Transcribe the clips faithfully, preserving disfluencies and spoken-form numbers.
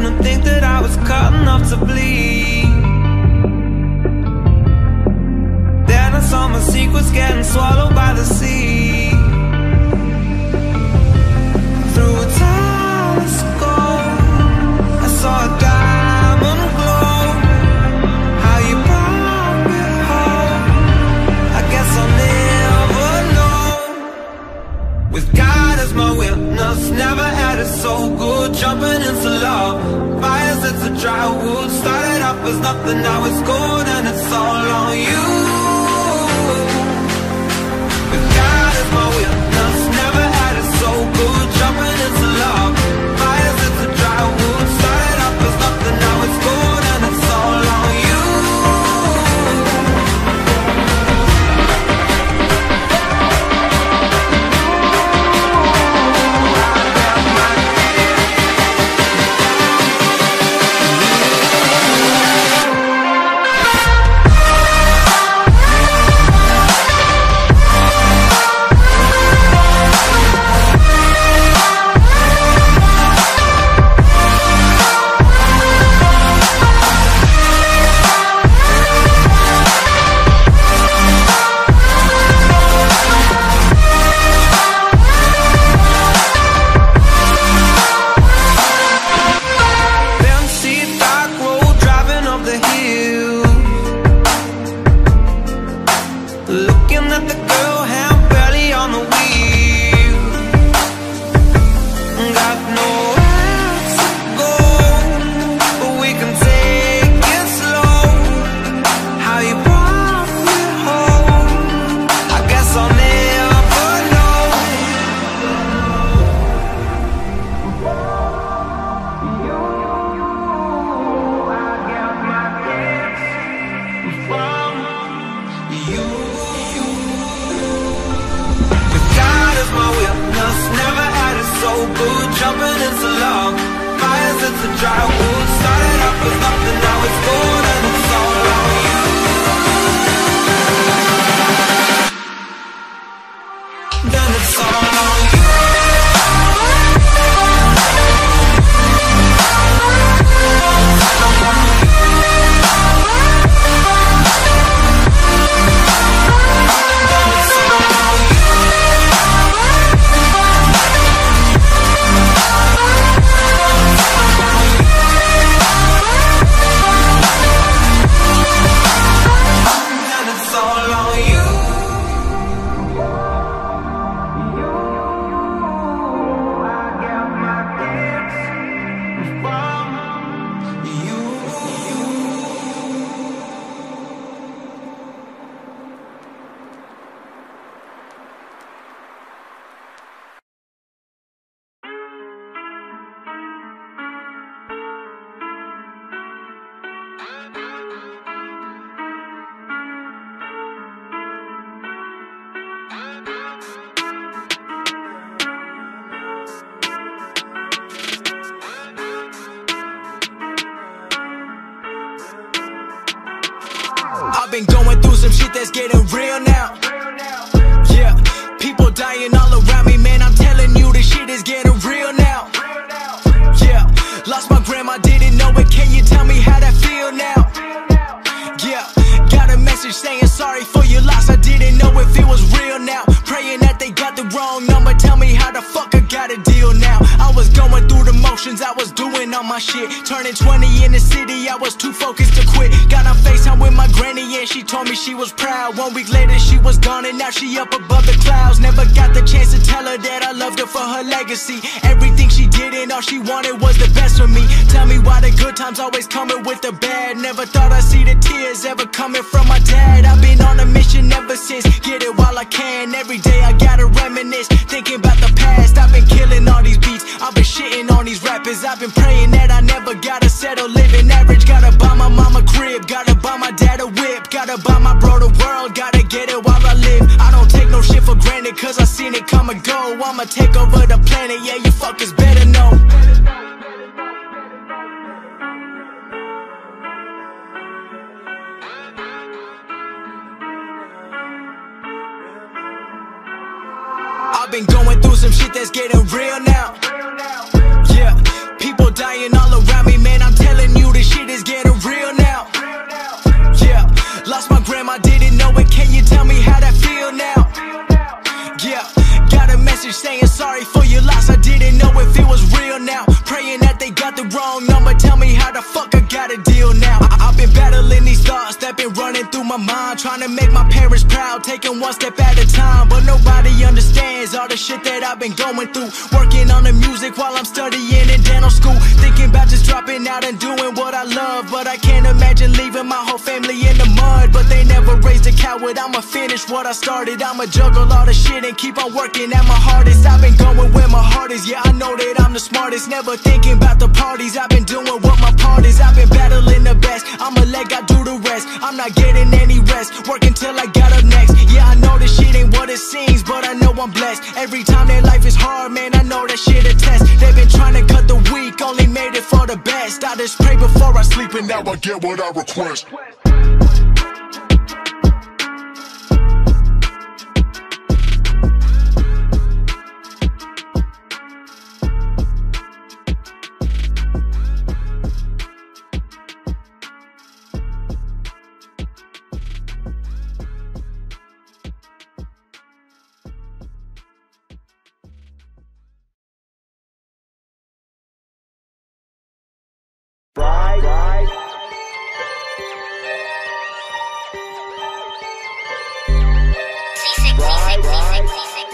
didn't think that I was cut enough to bleed. Then I saw my secrets getting swallowed by the sea. Through a telescope, I saw a diamond glow. How you brought me home, I guess I'll never know. With God as my witness, never had it so good. Jumping into love, fires into dry wood. Started off as nothing, now it's gold, and it's all on you. With God as my witness, never had it so good. Jumping into love, fires into dry wood. Started off as nothing, now it's gold, and it's all on you. Been going through some shit that's getting real now. Yeah, people dying all around me, man, I'm telling you this shit is getting real now. Yeah, lost my grandma, didn't know it, can you tell me how that feel now? Yeah, got a message saying sorry for your loss, I didn't know if it was real now. Praying that they got the wrong number, tell me how the fuck I got a deal now. I was going through the motions, I was doing all my shit. Turning twenty in the city, I was too focused to quit. Got on FaceTime with my granny and she told me she was proud. One week later she was gone and now she up above the clouds. Never got the chance to tell her that I loved her for her legacy. Everything she did and all she wanted was the best for me. Tell me why the good times always coming with the bad. Never thought I'd see the tears ever coming from my dad. I've been on a mission ever since, get it while I can. Every day I gotta reminisce, thinking about the past. I've been killing all these beats, I've been shitting on these rappers. I've been praying that I never gotta settle, living average. Gotta buy my mama crib, gotta buy my dad a whip, gotta buy my bro the world, gotta get it while I live. I don't take no shit for granted, cause I seen it come and go. I'ma take over the planet, yeah, you fuckers better know. I've been going through some shit that's getting real now. Yeah, people dying all around me, was real now. Praying that they got the wrong number. Tell me how the fuck I got a deal now. I I've been battling these thoughts that been running through my mind, trying to make my parents proud, taking one step at a time. But nobody understands all the shit that I've been going through. Working on the music while I'm studying in dental school. Thinking about just dropping out and doing what I love. But I can't imagine leaving my whole family in the mud. But they never raised a coward, I'ma finish what I started. I'ma juggle all the shit and keep on working at my hardest. I've been going where my heart is, yeah, I know that I'm the smartest. Never thinking about the parties, I've been doing what my part is. I've been battling the best, I'ma let God do the rest. I'm not getting any rest, working till I got up next. Yeah, I know this shit ain't what it seems, but I know I'm blessed. Every time that life is hard, man, I know that shit a test. They've been trying to cut the weak, only made it for the best. I just pray before I sleep and now I get what I request. Right, right. Right, right.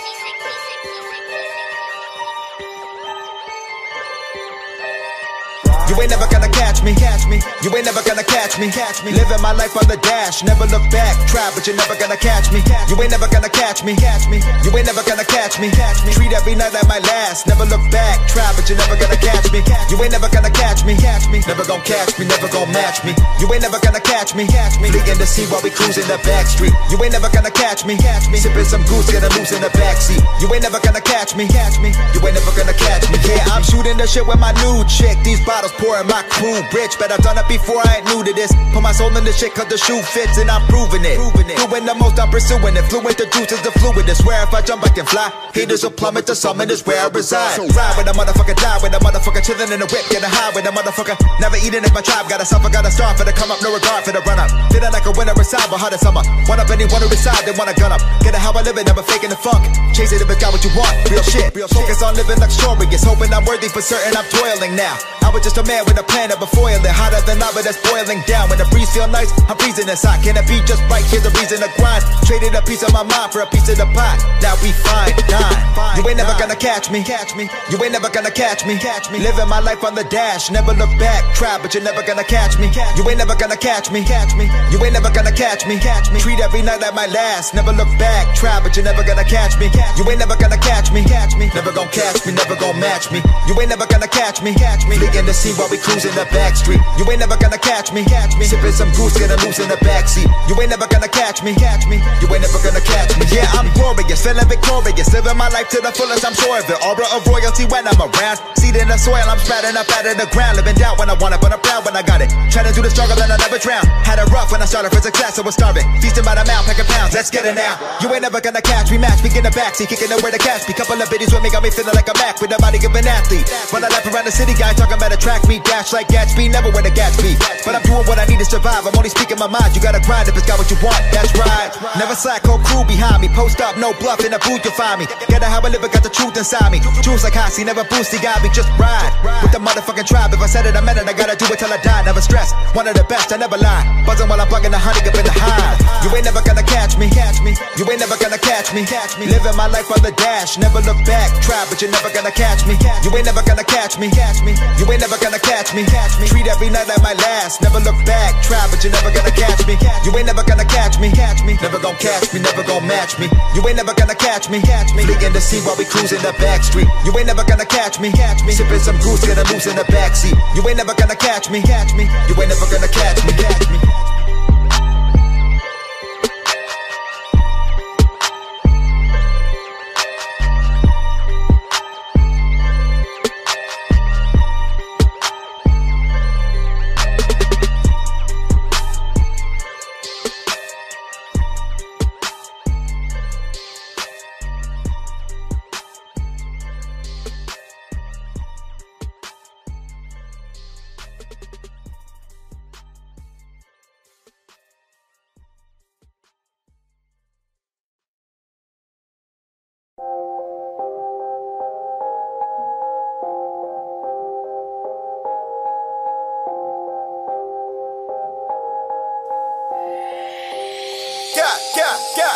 You ain't never gonna catch me, catch me. You ain't never gonna catch me, catch me. Living my life on the dash, never look back. Try, but you're never gonna catch me. You ain't never gonna catch me, catch me. You ain't never gonna catch me, catch me. Treat every night like my last, never look back. Try, but you're never gonna catch me. You ain't never gonna catch me, catch me. Never gonna catch me, never gonna match me. You ain't never gonna catch me, catch me. Fleeing to see while we cruising the back street. You ain't never gonna catch me, catch me. Sipping some goose, gonna lose in the backseat. You ain't never gonna catch me, catch me. You ain't never gonna catch me. Yeah, I'm shooting the shit with my new chick. These bottles pouring my crew rich, but I've done it before, I ain't new to this. Put my soul in the shit cause the shoe fits and I'm proving it. Doing the most, I'm pursuing it. Fluent, the juice is the fluid. I swear if I jump I can fly. Haters will plummet, the summit is where I reside. So ride with a motherfucker, die with a motherfucker, chilling in the whip, getting high with a motherfucker. Never eating if my tribe got a suffer, got a star for the come up, no regard for the run up. Feeling like a winner inside, but hard as summer. One up anyone who decide they wanna gun up. Get it how I live it, never faking the funk. Chase it if it's got what you want, real shit. Real focus on living luxurious, hoping I'm worthy for certain, I'm toiling now. I was just a man with a plan of a foil it, hotter than lava that's boiling down. When the breeze feel nice, I'm freezing inside. Can it be just right? Here's a reason to grind. Traded a piece of my mind for a piece of the pie. Now we fine, nine. You ain't never gonna catch me, catch me. You ain't never gonna catch me, catch me. Living my life on the dash, never look back. Try, but you're never gonna catch me. You ain't never gonna catch me, catch me. You ain't never gonna catch me, catch me. Treat every night like my last, never look back. Try, but you're never gonna catch me. You ain't never gonna catch me, catch me. Never gonna catch me, never gonna match me. You ain't never gonna catch me, catch me. Begin to see while we cruising the back street. You ain't never gonna catch me, catch me. Sipping some goose, gonna lose in the backseat. You ain't never gonna catch me, catch me. You ain't never gonna catch me. Yeah, I'm glorious, feeling victorious, living my life to the fullest, I'm sure of it. Aura of royalty when I'm around. Seed in the soil, I'm sprouting up out of the ground. Living down when I want it, but I'm proud when I got it. Trying to do the struggle and I never drown. Had it rough when I started for success, I was starving. Feasting by the mouth, packing pounds, let's get it now. You ain't never gonna catch me, match me in the backseat, kicking nowhere to catch me. Couple of biddies with me, got me feeling like a Mac with the body of an athlete. When I lap around the city, guys talking about a track meet, dash like Gatsby, never where the Gatsby. But I'm doing what I need to survive, I'm only speaking my mind. You gotta grind if it's got what you want, that's right. Never slack, whole crew behind me. Post up, no bluff, in the booth you'll find me. Get how I live, I got the truth inside me. Truths like Hossie, never boosty, got me, just ride. With the motherfucking tribe, if I said it, I meant it, I gotta do it till I die. Never stress, one of the best, I never lie. Buzzing while I'm bugging the honey up in the hive. You ain't never gonna catch me, catch me. You ain't never gonna catch me, catch me. Living my life on the dash, never look back. Try, but you're never gonna catch me. You ain't never gonna catch me, catch me. You ain't never gonna catch me, catch me. Treat every night like my last, never look back. Try, but you're never gonna catch me. You ain't never gonna catch me, catch me. Never gonna catch me, never gonna match me. You ain't never gonna catch me, catch me. Fleeing to see while we cruising the back street. You ain't never gonna catch me, catch me. Sipping some goose, gonna lose in the backseat. You ain't never gonna catch me, catch me. You ain't never gonna catch me, catch me.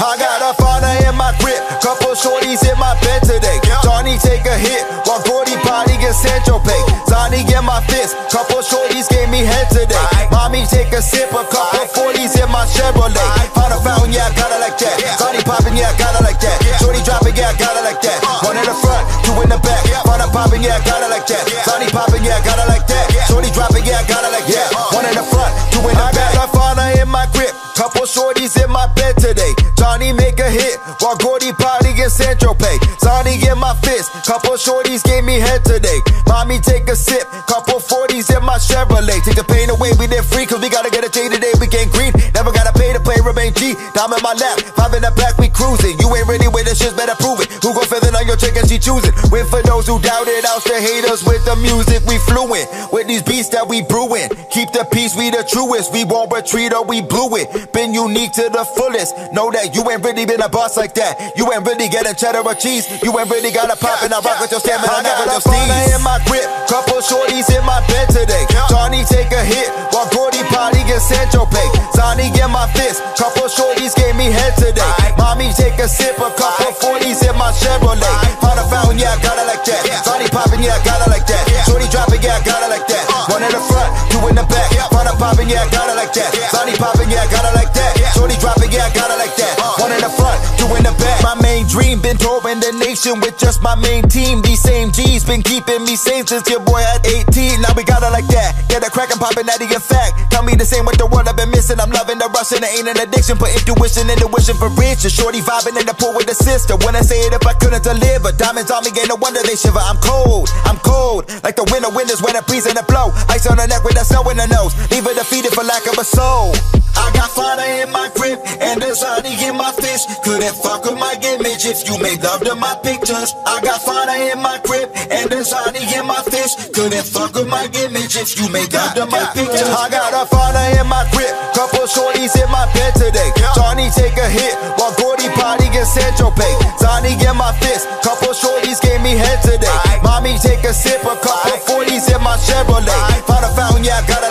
I got a fauna in my grip, couple shorties in my bed today. Johnny take a hit, while Gordy party get Central Pay. Zani get my fist, couple shorties gave me head today. Mommy take a sip, a couple forties in my Chevrolet. Found a fountain, yeah, I got it like that. Zani poppin', yeah, I got it like that. Shorty dropping, yeah, I got it like that. One in the front, two in the back. Found a poppin', yeah, I got it like that. Zani poppin', yeah, I got it like that. Shorty dropping, yeah, I got it like that. One in the front, two in the back. I got a fauna in my grip, couple shorties in my bed today. Johnny make a hit, while Gordy party get Central Pay. Zani get my fist, couple shorties gave me head today. Mommy take a sip, couple forties in my Chevrolet. Take the pain away, we did free, cause we gotta get a J today, we getting green. Never gotta pay to play, remain G. Dime in my lap, five in the back, we cruising. You ain't ready with the shit, better prove it. Who gon' feather on your chick and she choosing? Win for those who doubt it, out the haters with the music we fluent. With these beats that we brewing, keep the peace, we the truest. We won't retreat or we blew it. Been unique to the fullest. Know that you ain't really been a boss like that. You ain't really getting cheddar or cheese. You ain't really got a pop and I rock with your stamina. I got a fauna in my grip, couple shorties in my bed today. Johnny take a hit, while Gordy party get Central Pay. Zani get my fist, couple shorties gave me head today. Mommy take a sip, a couple forties in my Chevrolet. Found a fountain, yeah, I got it like that. Zani poppin', yeah, I got it like that. Shorty dropping, yeah, I got it like that. One in the front, two in the back. Found a poppin', yeah, I got it like that. Zani poppin', yeah, I got it like that. Shorty dropping, yeah, I got it like that. One in the front, two in the back. My main dream been touring the nation with just my main team. These same G's been keeping me sane since your boy at eighteen. Now we got it like that. Get a crack and poppin' that in fact. Tell me the same with the world I've been missing. I'm loving the rush and it ain't an addiction. Put intuition into wishing for riches. Shorty vibing in the pool with the sister. When I say it, if I couldn't deliver, diamonds on me, ain't no wonder they shiver. I'm cold, I'm cold, like the winter winters when it breeze and it blow. Ice on the neck with that snow in the nose. Leave it defeated for lack of a soul. I got fauna in my grip and there's honey in my fist. Couldn't fuck with my image if you made love to my pictures. I got fauna in my grip and there's honey in my fist. Couldn't fuck with my image if you made love to my pictures. I got a fauna in my grip, couple shorties in my bed today. Johnny take a hit, while Gordy party get Central Pay. Zani get my fist, couple shorties gave me head today. Mommy take a sip, a couple forties in my Chevrolet. Found a fountain, yeah, I got it